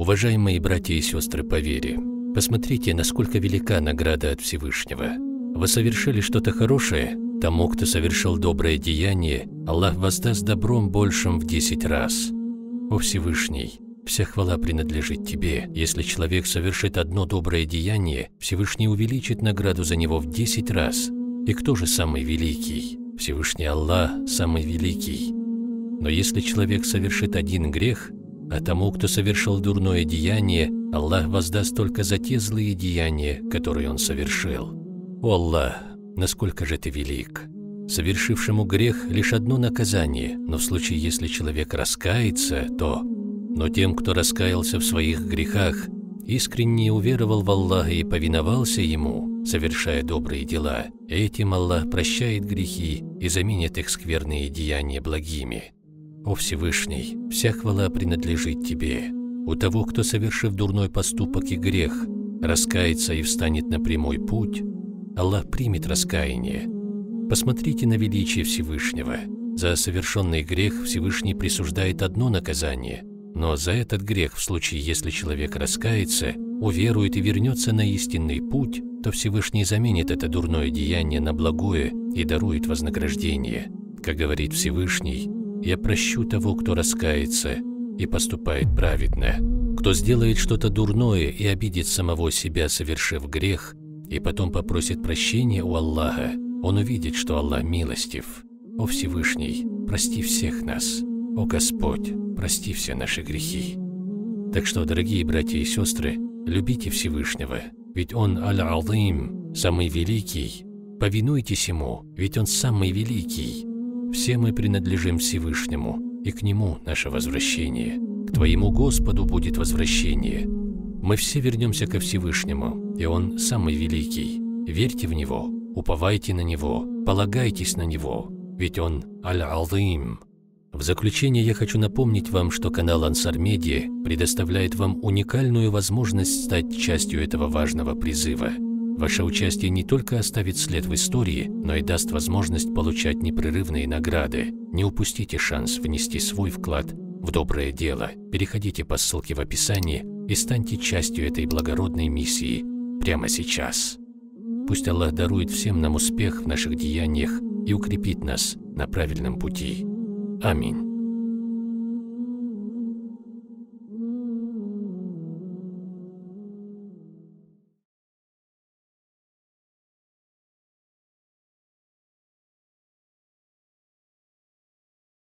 Уважаемые братья и сестры по вере, посмотрите, насколько велика награда от Всевышнего. Вы совершили что-то хорошее, тому, кто совершил доброе деяние, Аллах воздаст добром большим в 10 раз. О Всевышний, вся хвала принадлежит Тебе. Если человек совершит одно доброе деяние, Всевышний увеличит награду за него в 10 раз. И кто же самый великий? Всевышний Аллах самый великий. Но если человек совершит один грех, а тому, кто совершил дурное деяние, Аллах воздаст только за те злые деяния, которые он совершил. О Аллах, насколько же Ты велик! Совершившему грех лишь одно наказание, но в случае, если человек раскается, то... Но тем, кто раскаялся в своих грехах, искренне уверовал в Аллаха и повиновался Ему, совершая добрые дела, этим Аллах прощает грехи и заменит их скверные деяния благими. О Всевышний, вся хвала принадлежит Тебе. У того, кто, совершив дурной поступок и грех, раскается и встанет на прямой путь, Аллах примет раскаяние. Посмотрите на величие Всевышнего. За совершенный грех Всевышний присуждает одно наказание, но за этот грех, в случае, если человек раскается, уверует и вернется на истинный путь, то Всевышний заменит это дурное деяние на благое и дарует вознаграждение. Как говорит Всевышний: «Я прощу того, кто раскается и поступает праведно». Кто сделает что-то дурное и обидит самого себя, совершив грех, и потом попросит прощения у Аллаха, он увидит, что Аллах милостив. О Всевышний, прости всех нас. О Господь, прости все наши грехи. Так что, дорогие братья и сестры, любите Всевышнего, ведь Он Аль-Азим, самый великий. Повинуйтесь Ему, ведь Он самый великий. Все мы принадлежим Всевышнему, и к Нему наше возвращение. К Твоему Господу будет возвращение. Мы все вернемся ко Всевышнему, и Он самый великий. Верьте в Него, уповайте на Него, полагайтесь на Него, ведь Он Аль-Азим. В заключение я хочу напомнить вам, что канал Ансар Медиа предоставляет вам уникальную возможность стать частью этого важного призыва. Ваше участие не только оставит след в истории, но и даст возможность получать непрерывные награды. Не упустите шанс внести свой вклад в доброе дело. Переходите по ссылке в описании и станьте частью этой благородной миссии прямо сейчас. Пусть Аллах дарует всем нам успех в наших деяниях и укрепит нас на правильном пути. Аминь.